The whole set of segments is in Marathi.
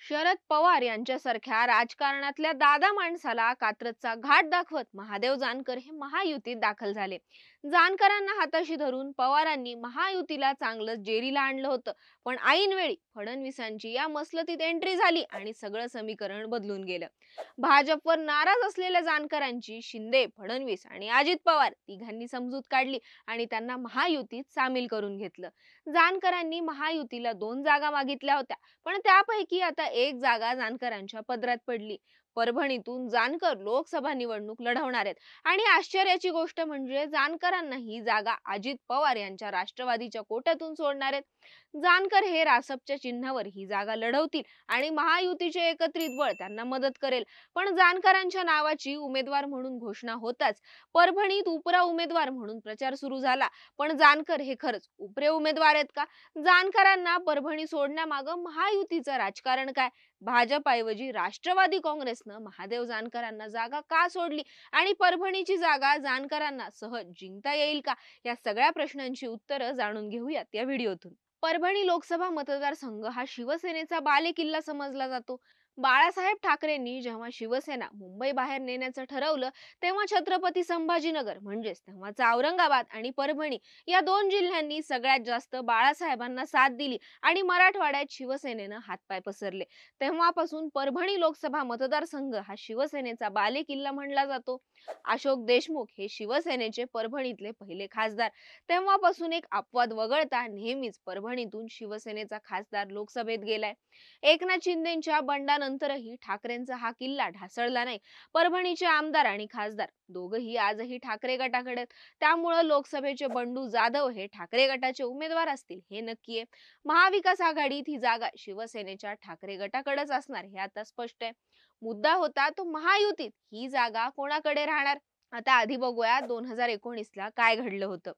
शरद पवार यांच्यासारख्या राजकारणातल्या दादा माणसाला कात्रजचा घाट दाखवत महादेव जानकर हे महायुतीत दाखल झाले. जानकरांना हाताशी धरून पवारांनी महायुतीला चांगलंच जेरीला आणलं होतं. पण ऐनवेळी फडणवीसांची या मसलतीत एंट्री झाली आणि सगळं समीकरण बदलून गेलं. भाजपवर नाराज असलेल्या जानकरांची शिंदे, फडणवीस आणि अजित पवार तिघांनी समजूत काढली आणि त्यांना महायुतीत सामील करून घेतलं. जानकरांनी महायुतीला 2 जागा मागितल्या होत्या, पण त्यापैकी आता एक जागा जानकरांच्या पदरात पडली. परभणीतून जानकर लोकसभा निवडणूक लढवणार आहेत आणि आश्चर्याची गोष्ट म्हणजे जानकरांना ही जागा अजित पवार यांच्या राष्ट्रवादीच्या कोट्यातून सोडणार आहेत. जानकर हे रासपच्या चिन्हावर ही जागा लढवतील आणि महायुतीचे एकत्रित बळ त्यांना मदत करेल. पण जानकरांच्या नावाची उमेदवार म्हणून घोषणा होताच परभणीत उपरा उमेदवार म्हणून प्रचार सुरू झाला. पण जानकर हे खरंच उपरे उमेदवार आहेत का? जानकरांना परभणी सोडण्यामागं महायुतीचं राजकारण काय? भाजपऐवजी राष्ट्रवादी काँग्रेसनं महादेव जानकरांना जागा का सोडली आणि परभणीची जागा जानकरांना सहज जिंकता येईल का? या सगळ्या प्रश्नांची उत्तरं जाणून घेऊयात या व्हिडिओतून. परभणी लोकसभा मतदारसंघ हा शिवसेनेचा बालेकिल्ला समजला जातो. बाळासाहेब ठाकरेंनी जेव्हा शिवसेना मुंबई बाहेर नेण्याचं ठरवलं, तेव्हा छत्रपती संभाजीनगर म्हणजेच तेव्हाचा औरंगाबाद आणि परभणी या 2 जिल्ह्यांनी सगळ्यात जास्त बाळासाहेबांना साथ दिली आणि मराठवाड्यात शिवसेनेनं हातपाय पसरले. तेव्हापासून परभणी लोकसभा मतदारसंघ हा शिवसेनेचा बालेकिल्ला म्हणला जातो. अशोक देशमुख हे शिवसेनेचे परभणीतले पहिले खासदार. तेव्हापासून एक अपवाद वगळता नेहमीच परभणीतून शिवसेनेचा खासदार लोकसभेत गेलाय. एकनाथ शिंदेंच्या बंडानंतरही ठाकरेंचा हा किल्ला ढासळला नाही. परभणीचे आमदार आणि खासदार दोघही आजही ठाकरे गटाकडे आहेत. त्यामुळे लोकसभेचे बंडू जाधव हे ठाकरे गटाचे उमेदवार असतील हे नक्की आहे. महाविकास आघाडीत ही जागा शिवसेनेच्या ठाकरे गटाकडेच असणार हे आता स्पष्ट आहे. मुद्दा होता तो महायुतीत ही जागा कोणाकडे राहणार. आता आधी बघूया 2019 ला काय घडलं होतं.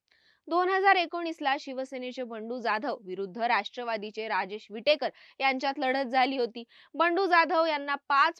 2019 ला शिवसेनेचे बंडू जाधव विरुद्ध राष्ट्रवादीचे राजेश विटेकर यांच्यात लढत झाली होती. बंडू जाधव यांना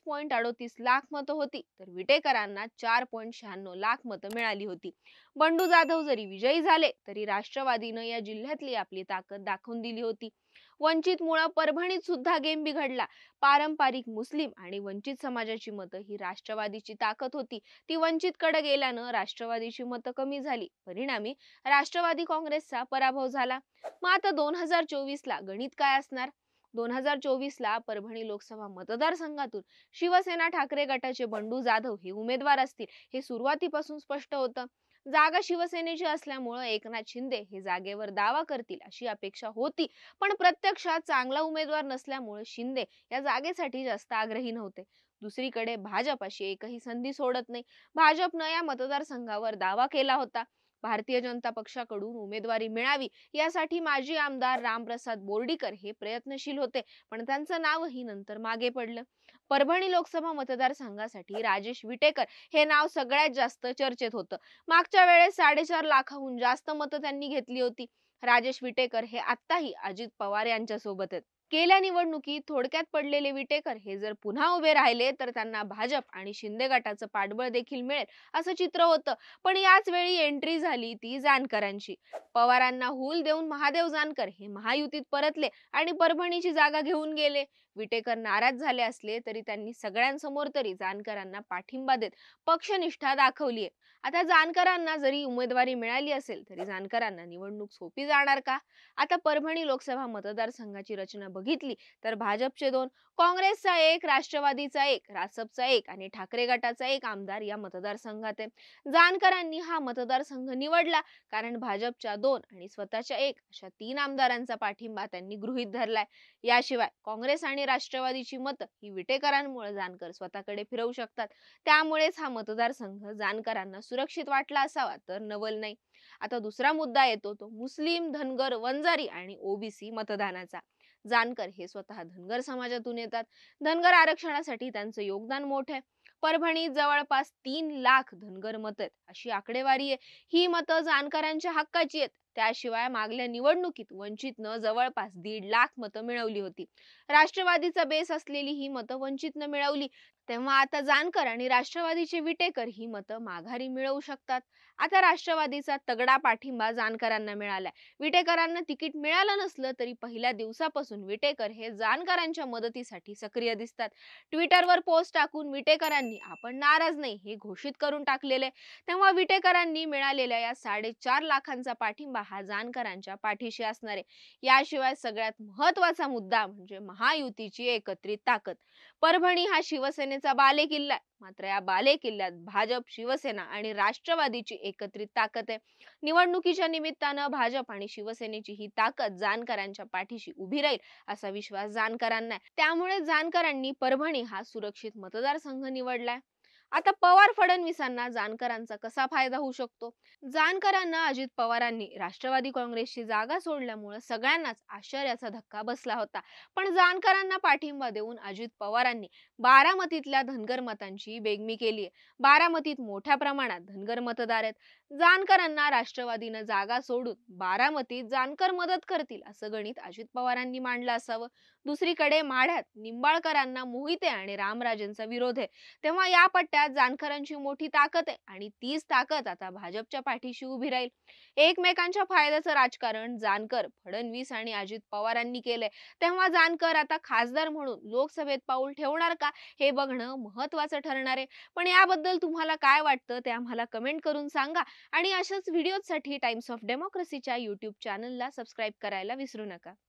5.38 लाख मतं होती, तर विटेकरांना 4.96 लाख मतं मिळाली होती. बंडू जाधव जरी विजयी झाले तरी राष्ट्रवादीनं या जिल्ह्यातली आपली ताकद दाखवून दिली होती. वंचितमुळे परभणीत सुद्धा गेम बिघडला. पारंपरिक मुस्लिम आणि वंचित समाजाची मतं ही राष्ट्रवादीची ताकद होती. ती वंचितकडे गेल्यानं राष्ट्रवादीची मतं कमी झाली. परिणामी राष्ट्रवादी काँग्रेसचा पराभव झाला. मग आता 2024 ला गणित काय असणार? 2024 ला परभणी लोकसभा मतदारसंघातून शिवसेना ठाकरे गटाचे बंडू जाधव हे उमेदवार असतील हे सुरुवातीपासून स्पष्ट होतं. जागा शिवसेनेची असल्यामुळे एकनाथ शिंदे हे जागेवर दावा करतील अशी अपेक्षा होती. पण प्रत्यक्षात चांगला उमेदवार नसल्यामुळे शिंदे या जागेसाठी जास्त आग्रही नव्हते. दुसरीकडे भाजप अशी एकही संधी सोडत नाही. भाजपनं या मतदारसंघावर दावा केला होता. भारतीय जनता पक्षाकडून उमेदवारी मिळावी यासाठी माजी आमदार रामप्रसाद बोर्डीकर हे प्रयत्नशील होते, पण त्यांचं नावही नंतर मागे पडलं. परभणी लोकसभा मतदारसंघासाठी राजेश विटेकर हे नाव सगळ्यात जास्त चर्चेत होतं. मागच्या वेळेस 4.5 लाखाहून जास्त मतं त्यांनी घेतली होती. राजेश विटेकर हे आत्ताही अजित पवार यांच्या सोबत आहेत. गेल्या निवडणुकीत थोडक्यात पडलेले विटेकर हे जर पुन्हा उभे राहिले तर त्यांना भाजप आणि शिंदे गटाचं पाठबळ देखील मिळेल असं चित्र होतं. पण याच वेळी एंट्री झाली ती जानकरांची. पवारांना हूल देऊन महादेव जानकर हे महायुतीत परतले आणि परभणीची जागा घेऊन गेले. विटेकर नाराज झाले असले तरी त्यांनी सगळ्यांसमोर तरी जानकरांना पाठिंबा देत पक्षनिष्ठा दाखवलीये. आता जानकरांना जरी उमेदवारी मिळाली असेल तरी जानकरांना निवडणूक सोपी जाणार का? आता परभणी लोकसभा मतदारसंघाची रचना बघितली तर भाजपचे 2, काँग्रेसचा 1, राष्ट्रवादीचा 1, रासपचा 1 आणि ठाकरे गटाचा 1 आमदार या मतदारसंघात आहे. जानकरांनी हा मतदारसंघ निवडला कारण भाजपच्या 2 आणि स्वतःच्या 1 अशा 3 आमदारांचा पाठिंबा त्यांनी गृहीत धरलाय. याशिवाय काँग्रेस आणि राष्ट्रवादीची मतं ही विटेकरांमुळे जानकर स्वतःकडे फिरवू शकतात. त्यामुळेच हा मतदारसंघ जानकरांना सुरक्षित वाटला असावा तर नवल नाही. आता दुसरा मुद्दा येतो तो मुस्लिम, धनगर, वंजारी आणि ओबीसी मतदानाचा. जानकर हे स्वतः धनगर समाजातून येतात. धनगर आरक्षणासाठी त्यांचं योगदान मोठं आहे. परभणीत जवळपास 3 लाख धनगर मतं आहेत अशी आकडेवारी आहे. ही मतं जानकरांच्या हक्काची आहेत. त्याशिवाय मागल्या निवडणुकीत वंचितनं जवळपास 1.5 लाख मतं मिळवली होती. राष्ट्रवादीचा बेस असलेली ही मतं वंचितनं मिळवली. तेव्हा आता जानकर आणि राष्ट्रवादीचे विटेकर ही मतं माघारी मिळवू शकतात. आता राष्ट्रवादीचा तगडा पाठिंबा जानकरांना मिळालाय. विटेकरांना तिकीट मिळालं नसलं तरी पहिल्या दिवसापासून विटेकर हे जानकरांच्या मदतीसाठी सक्रिय दिसतात. ट्विटरवर पोस्ट टाकून विटेकरांनी आपण नाराज नाही हे घोषित करून टाकलेले. तेव्हा विटेकरांनी मिळालेल्या या 4.5 लाखांचा पाठिंबा हा जानकरांच्या पाठीशी असणार आहे. याशिवाय सगळ्यात महत्वाचा मुद्दा म्हणजे महायुतीची एकत्रित ताकद. परभणी हा शिवसेनेचा बालेकिल्ला आहे. मात्र या बालेकिल्ल्यात भाजप, शिवसेना आणि राष्ट्रवादीची एकत्रित ताकद आहे. निवडणुकीच्या निमित्तानं भाजप आणि शिवसेनेची ही ताकद जानकरांच्या पाठीशी उभी राहील असा विश्वास जानकरांना आहे. त्यामुळे जानकरांनी परभणी हा सुरक्षित मतदारसंघ निवडलाय. आता पवार फडणवीसांना जानकरांचा कसा फायदा होऊ शकतो? जानकरांना अजित पवारांनी राष्ट्रवादी काँग्रेसची जागा सोडल्यामुळे सगळ्यांनाच आश्चर्याचा धक्का बसला होता. पण जानकरांना पाठिंबा देऊन अजित पवारांनी बारामतीतल्या धनगर मतांची बेगमी केली आहे. बारामतीत मोठ्या प्रमाणात धनगर मतदार आहेत. जानकरांना राष्ट्रवादीनं जागा सोडून बारामतीत जानकर मदत करतील असं गणित अजित पवारांनी मांडलं असावं. दुसरीकडे माढ्यात निंबाळकरांना मोहिते आणि रामराजेंचा विरोध आहे. तेव्हा या पट्ट्यात जानकरांची मोठी ताकद आहे आणि तीच ताकद आता भाजपच्या पाठीशी उभी राहील. एकमेकांच्या फायद्याचं राजकारण जानकर, फडणवीस आणि अजित पवारांनी केलंय. तेव्हा जानकर आता खासदार म्हणून लोकसभेत पाऊल ठेवणार का हे बघणं महत्वाचं ठरणार आहे. पण याबद्दल तुम्हाला काय वाटतं ते आम्हाला कमेंट करून सांगा आणि अशाच व्हिडिओसाठी टाइम्स ऑफ डेमोक्रेसीच्या YouTube चॅनलला सबस्क्राईब करायला विसरू नका.